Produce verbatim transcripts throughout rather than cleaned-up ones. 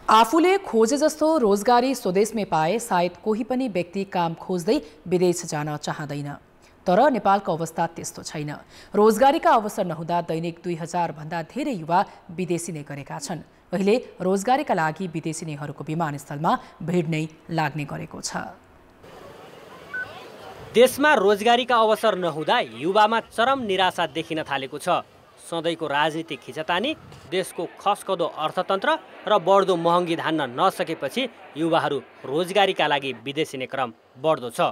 आफूले खोजे जस्तो रोजगारी स्वदेशमै पाए सायद कोही पनि व्यक्ति काम खोज्दै विदेश जान चाहँदैन। तर नेपालको अवस्था त्यस्तो छैन। रोजगारीका अवसर नहुँदा दैनिक दुई हजार भन्दा धेरै युवा विदेशी नै गरेका छन्। अहिले रोजगारीका लागि विदेशी नैहरूको विमानस्थलमा भिड नै लाग्ने गरेको छ। देशमा रोजगारीका अवसर नहुँदा युवामा चरम निराशा देखिन थालेको छ। सधैँको राजनीतिक खिचतानी, देशको खस्कदो अर्थतन्त्र र बढ्दो महँगी धान्न नसकेपछि युवाहरू रोजगारीका लागि विदेश हिँड्ने क्रम बढ्दो छ।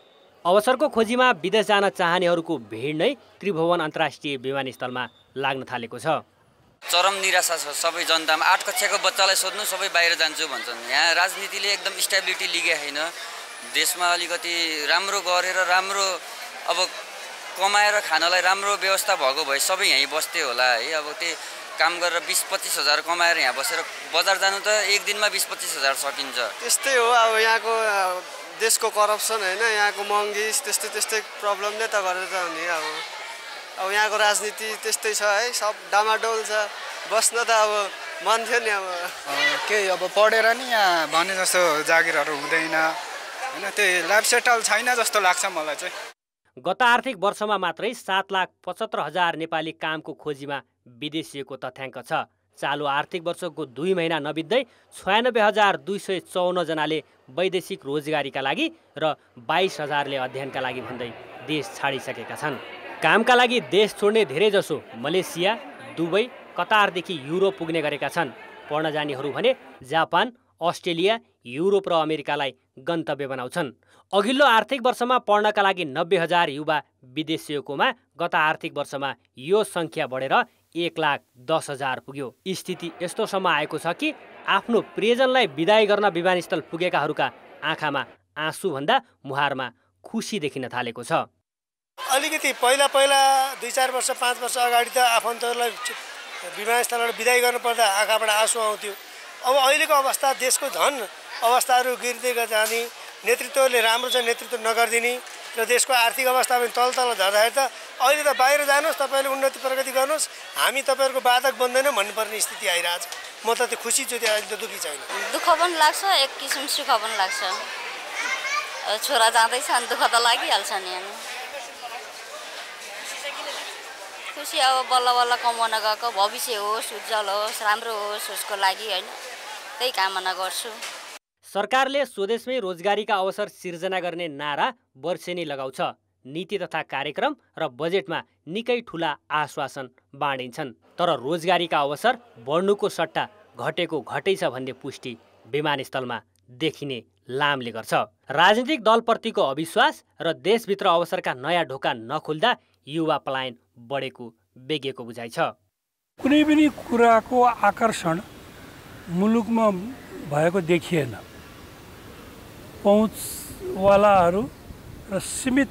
अवसरको खोजीमा विदेश जान चाहनेहरूको भिड नै त्रिभुवन अन्तर्राष्ट्रिय विमानस्थलमा लाग्न थालेको छ। चरम निराशा छ सबै जनतामा। आठ कक्षाको बच्चालाई सोध्नु सबै बाहिर जान्छु भन्छन्। यहाँ राजनीतिले एकदम स्टेबिलिटी लिएको छैन। देशमा अलिकति राम्रो गरेर राम्रो अब कमाएर खानलाई राम्रो व्यवस्था भएको भए सबै यहीँ बस्थे होला है। अब त्यही काम गरेर बिस पच्चिस हजार कमाएर यहाँ बसेर बजार जानु त एक दिनमा बिस पच्चिस हजार सकिन्छ। त्यस्तै हो अब यहाँको देशको करप्सन होइन, यहाँको महँगी त्यस्तै त्यस्तै प्रब्लम नै त गरेर त हुने। अब अब यहाँको राजनीति त्यस्तै छ है, सब डामाडोल छ। बस्न त अब मन थियो नि। अब केही अब पढेर नि यहाँ भने जस्तो जागिरहरू हुँदैन होइन, त्यही लाइफ सेटल छैन जस्तो लाग्छ मलाई चाहिँ। गत आर्थिक वर्षमा मात्रै सात लाख पचहत्तर हजार नेपाली कामको खोजीमा विदेशिएको तथ्याङ्क छ। चालु आर्थिक वर्षको दुई महिना नबित्दै छयानब्बे हजार दुई सय चौन्न जनाले वैदेशिक रोजगारीका लागि र बाइस हजारले अध्ययनका लागि भन्दै देश छाडिसकेका छन्। कामका लागि देश छोड्ने धेरैजसो मलेसिया, दुबई, कतारदेखि युरोप पुग्ने गरेका छन्। पढ्न जानेहरू भने जापान, अस्ट्रेलिया, युरोप र अमेरिकालाई गन्तव्य बनाउँछन्। अघिल्लो आर्थिक वर्षमा पढ्नका लागि नब्बे हजार युवा विदेशिएकोमा गत आर्थिक वर्षमा यो सङ्ख्या बढेर एक लाख दस हजार पुग्यो। स्थिति यस्तोसम्म आएको छ कि आफ्नो प्रियजनलाई विदाई गर्न विमानस्थल पुगेकाहरूका आँखामा आँसुभन्दा मुहारमा खुसी देखिन थालेको छ। अलिकति पहिला पहिला दुई चार वर्ष पाँच वर्ष अगाडि त आफन्तहरूलाई विमानस्थलबाट विदाई गर्नुपर्दा आँखाबाट आँसु आउँथ्यो। अब अहिलेको अवस्था देशको झन् अवस्थाहरू गिर्दै जाने, नेतृत्वले राम्रो छ नेतृत्व नगरिदिने र देशको आर्थिक अवस्था पनि तल तल झर्दाखेरि त अहिले त बाहिर जानुहोस्, तपाईँले उन्नति प्रगति गर्नुहोस्, हामी तपाईँहरूको बाधक बन्दैनौँ भन्नुपर्ने स्थिति आइरहेछ। म त त्यो खुसी छु, त्यो अहिले त दुःखी छैन। दुःख पनि लाग्छ, एक किसिम सुख पनि लाग्छ। छोरा जाँदैछ अनि दुःख त लागिहाल्छ नि। खुसी अब बल्ल बल्ल कमाउन गएको, भविष्य होस्, उज्जवल होस्, राम्रो होस्, उसको लागि होइन, त्यही कामना गर्छु। सरकारले स्वदेशमै रोजगारीका अवसर सिर्जना गर्ने नारा वर्षेनी लगाउँछ। नीति तथा कार्यक्रम र बजेटमा निकै ठुला आश्वासन बाँडिन्छन्। तर रोजगारीका अवसर बढ्नुको सट्टा घटेको घटै छ भन्ने पुष्टि विमानस्थलमा देखिने लामले गर्छ। राजनीतिक दलप्रतिको अविश्वास र देशभित्र अवसरका नयाँ ढोका नखुल्दा युवा पलायन बढेको बेगेको बुझाइ छ। कुनै पनि कुराको आकर्षण मुलुकमा भएको देखिएन। पहुँचवालाहरू र सीमित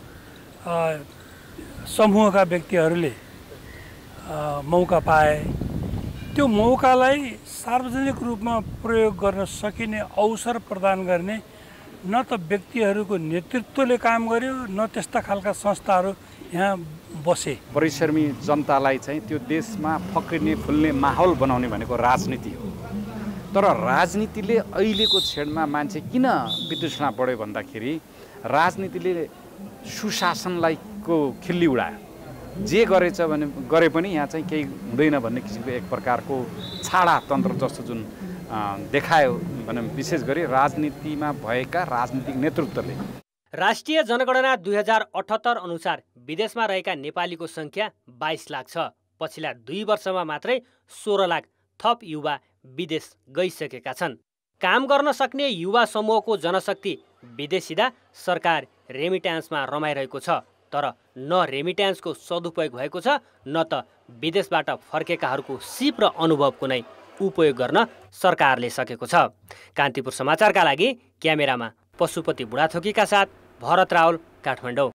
समूहका व्यक्तिहरूले मौका पाए। त्यो मौकालाई सार्वजनिक रूपमा प्रयोग गर्न सकिने अवसर प्रदान गर्ने न त व्यक्तिहरूको नेतृत्वले काम गर्यो, न त्यस्ता खालका संस्थाहरू यहाँ बसे। परिश्रमी जनतालाई चाहिँ त्यो देशमा फक्रिने फुल्ने माहौल बनाउने भनेको राजनीति हो। तर राजनीतिले अहिलेको क्षणमा मान्छे किन वितृष्णा बढ्यो भन्दाखेरि राजनीतिले सुशासनलाई को खिल्ली उडायो। जे गरेछ भने गरे पनि यहाँ चाहिँ केही हुँदैन भन्ने किसिमको एक प्रकारको छाडा तन्त्र जस्तो जुन देखायो भने विशेष गरी राजनीतिमा भएका राजनीतिक नेतृत्वले। राष्ट्रिय जनगणना दुई हजार अठहत्तर अनुसार विदेशमा रहेका नेपालीको सङ्ख्या बाइस लाख छ। पछिल्ला दुई वर्षमा मात्रै सोह्र लाख थप युवा विदेश गइसकेका छन्। काम गर्न सक्ने युवा समूहको जनशक्ति विदेशिँदा सरकार रेमिट्यान्समा रमाइरहेको छ। तर न रेमिट्यान्सको सदुपयोग भएको छ, न त विदेशबाट फर्केकाहरूको सिप र अनुभवको नै उपयोग गर्न सरकारले सकेको छ। कान्तिपुर समाचारका लागि क्यामेरामा पशुपति बुढाथोकीका साथ भरत रावल, काठमाडौँ।